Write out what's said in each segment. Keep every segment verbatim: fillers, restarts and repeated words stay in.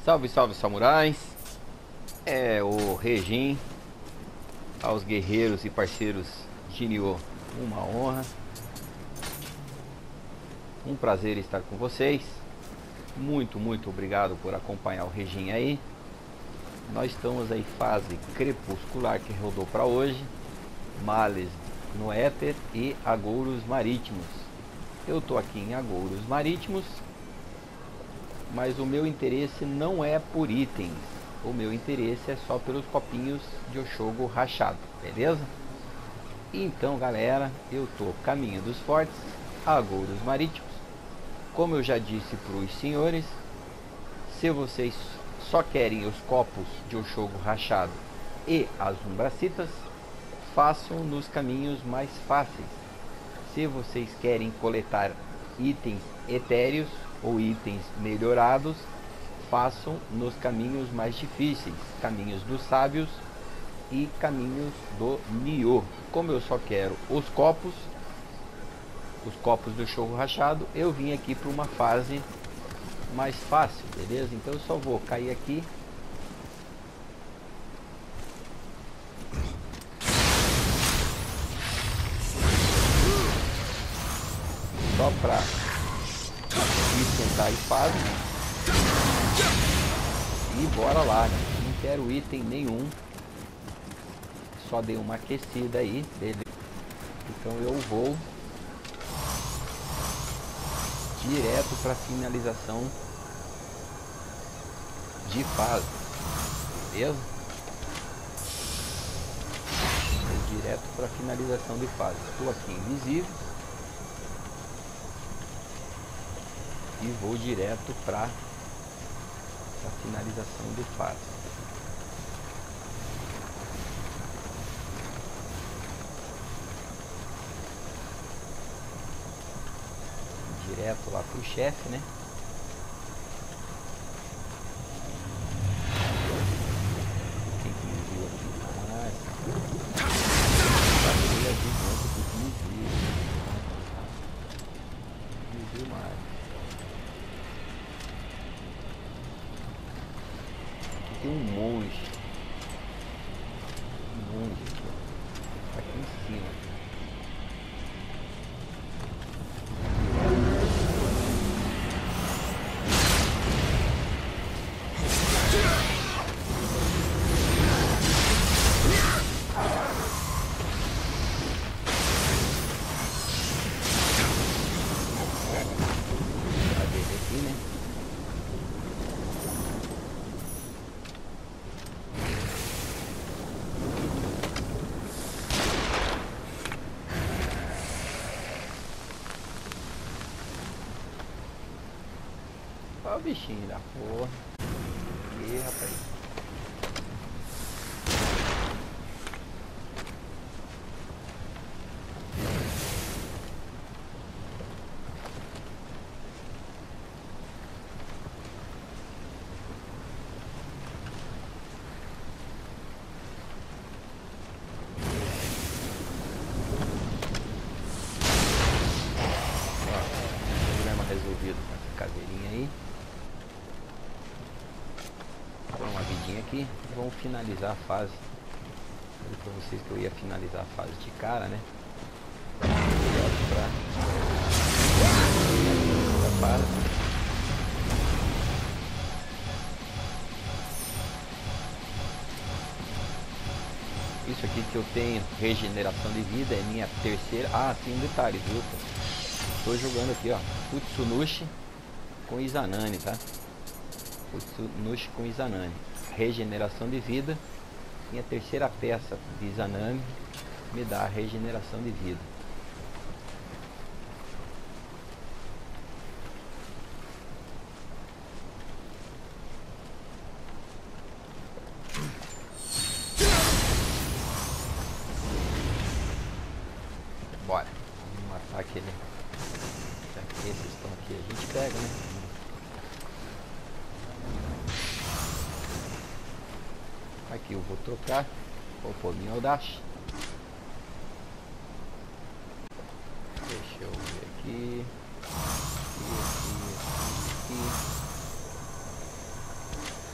Salve, salve, samurais. É o Regin. Aos guerreiros e parceiros de Nioh, uma honra, um prazer estar com vocês. Muito, muito obrigado por acompanhar o Regin aí. Nós estamos aí fase crepuscular que rodou para hoje. Males no éter e Agouros marítimos. Eu tô aqui em Agouros marítimos, mas o meu interesse não é por itens. O meu interesse é só pelos copinhos de Oshogo rachado, beleza? Então, galera, eu tô caminho dos fortes, Agouros marítimos. Como eu já disse para os senhores, se vocês só querem os copos de Oshogo rachado e as umbracitas, façam nos caminhos mais fáceis. Se vocês querem coletar itens etéreos ou itens melhorados, façam nos caminhos mais difíceis, caminhos dos sábios e caminhos do Nioh. Como eu só quero os copos, os copos do Oshogo rachado, eu vim aqui para uma fase mais fácil, beleza? Então eu só vou cair aqui. Só para esquentar a espada. E bora lá, né? Não quero item nenhum. Só dei uma aquecida aí, beleza? Então eu vou direto para finalização de fase, beleza? Vou direto para finalização de fase. Estou aqui invisível e vou direto para a finalização de fase. Direto lá pro chefe, né? Tem que me ver aqui. Ah, essa de dentro do desvio. Desvio mais. Aqui tem um monge. Um monge aqui, ó. Aqui em cima. Olha o bichinho da porra. E rapaz. Ó, problema resolvido com essa caveirinha aí. Uma vidinha aqui, vamos finalizar a fase. Falei pra vocês que eu ia finalizar a fase de cara, né? Pra... Isso aqui que eu tenho, regeneração de vida, é minha terceira. Ah, tem um detalhe, viu? Estou jogando aqui, ó, Utsunushi com Izanami, tá? Utsunushi com Izanami, regeneração de vida. Minha terceira peça de Izanami me dá a regeneração de vida. Bora, vamos matar aquele. Já que esses estão aqui, a gente pega, né? Aqui eu vou trocar, vou pôr minha audace. Deixa eu ver aqui. Aqui, aqui, aqui.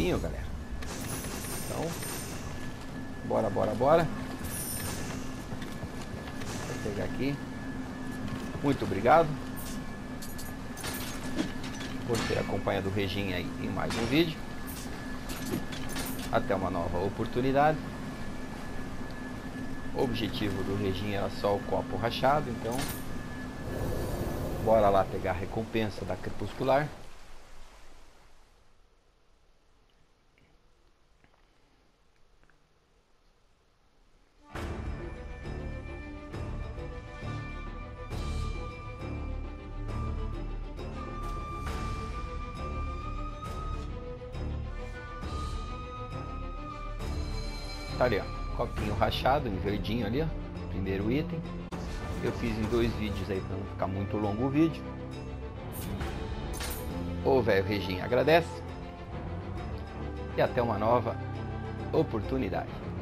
caminho, galera. Então, bora, bora, bora. Vou pegar aqui. Muito obrigado por ter acompanhado o Reginha aí em mais um vídeo. Até uma nova oportunidade. O objetivo do Reginha era só o copo rachado, então bora lá pegar a recompensa da Crepuscular. Tá ali, ó, copinho rachado em verdinho ali, ó, primeiro item. Eu fiz em dois vídeos aí para não ficar muito longo o vídeo. O velho Reginha agradece e até uma nova oportunidade.